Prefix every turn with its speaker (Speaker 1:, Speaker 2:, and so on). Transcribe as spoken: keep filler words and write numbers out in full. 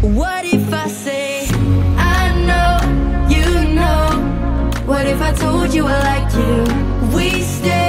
Speaker 1: What if I say, I know, you know? What if I told you I like you? We stay